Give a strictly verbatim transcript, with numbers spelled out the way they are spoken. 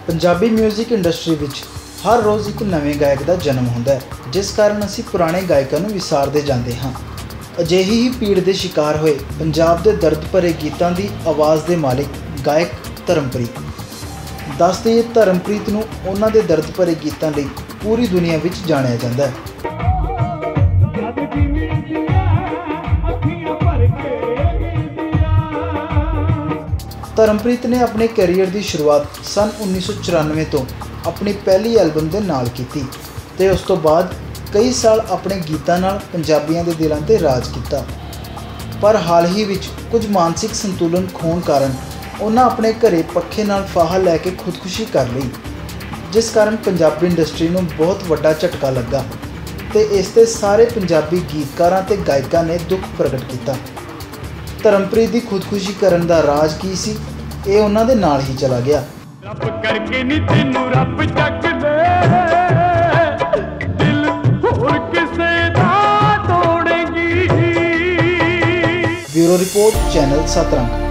Punjabi music industry विच हर रोज़ एक नवें गायक का जन्म होंदा है, जिस कारण असी पुराने गायकों को विसारते जाते हाँ। अजिही ही पीड़ के शिकार होए पंजाब के दर्द भरे गीतों की आवाज़ के मालिक गायक धर्मप्रीत। दस दईए धर्मप्रीत नूं उन्हां दे दर्द भरे गीतों लई पूरी दुनिया विच जाणिया जांदा है। धर्मप्रीत ने अपने कैरीयर की शुरुआत सन उन्नीस सौ चौरानवे तो अपनी पहली एल्बम के नाल की ते उस तो बाद कई साल अपने गीतों नाल पंजाबियों के दिलों ते राज किया। पर हाल ही विच कुछ मानसिक संतुलन खोण कारण उन्हें अपने घरे पखे नाल फाहा लैके खुदकुशी कर ली, जिस कारण पंजाबी इंडस्ट्री नूं बहुत वड्डा झटका लगा ते इस ते सारे पंजाबी गीतकारां ते गायकां ने दुख प्रगट किया। धर्मप्रीत की खुदकुशी करन दा राज की सी, ये उन्हां दे नाल ही चला गया। रब करके नी तैनू रब चक दे दिल होर किसे दा तोड़ेगी। ब्यूरो रिपोर्ट, चैनल सतरंग।